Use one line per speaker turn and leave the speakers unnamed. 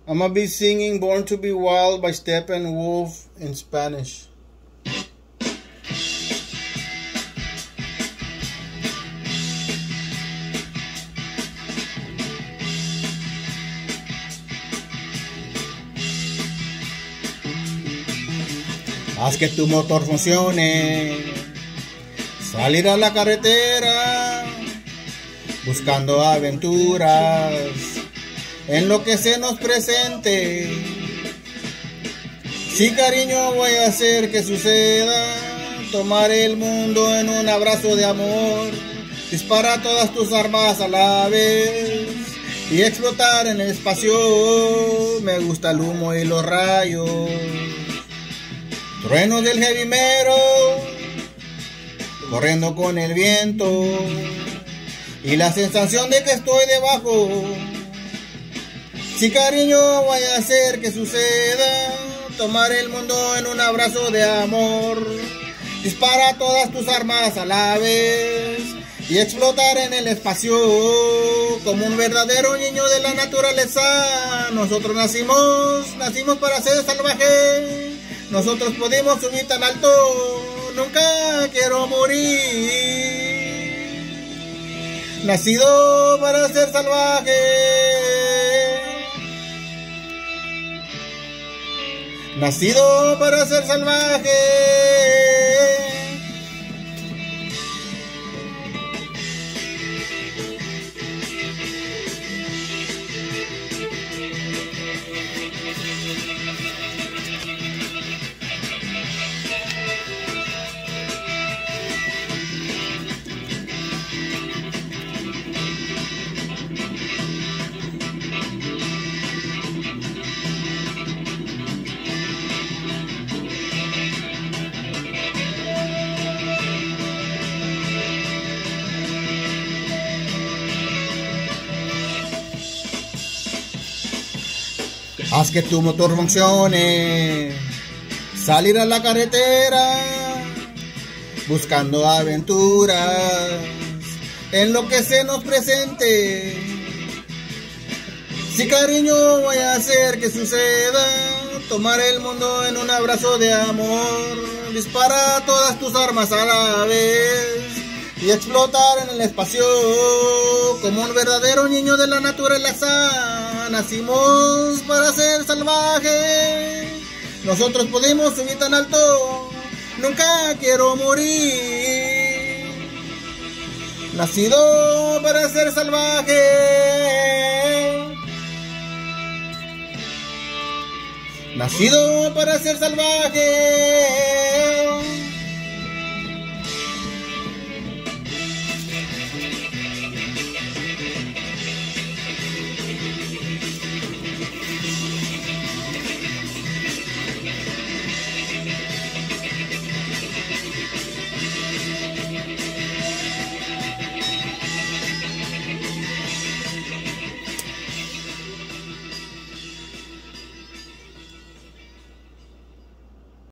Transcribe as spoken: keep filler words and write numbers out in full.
I'm gonna be singing Born to be Wild by Steppenwolf in Spanish. Haz que tu motor funcione, salir a la carretera, buscando aventuras en lo que se nos presente. Sí, cariño, voy a hacer que suceda, tomar el mundo en un abrazo de amor, dispara todas tus armas a la vez y explotar en el espacio. Me gusta el humo y los rayos, truenos del heavy metal, corriendo con el viento y la sensación de que estoy debajo. Sí, cariño, voy a hacer que suceda, tomar el mundo en un abrazo de amor, dispara todas tus armas a la vez y explotar en el espacio como un verdadero niño de la naturaleza. Nosotros nacimos, nacimos para ser salvajes. Nosotros podemos subir tan alto, nunca quiero morir. Nacido para ser salvaje. Nacido para ser salvaje. Haz que tu motor funcione, salir a la carretera, buscando aventuras en lo que se nos presente. Sí, cariño, voy a hacer que suceda, tomar el mundo en un abrazo de amor, dispara todas tus armas a la vez y explotar en el espacio como un verdadero niño de la naturaleza. Nacimos para ser salvajes. Nosotros podemos subir tan alto, nunca quiero morir. Nacido para ser salvaje. Nacido para ser salvaje.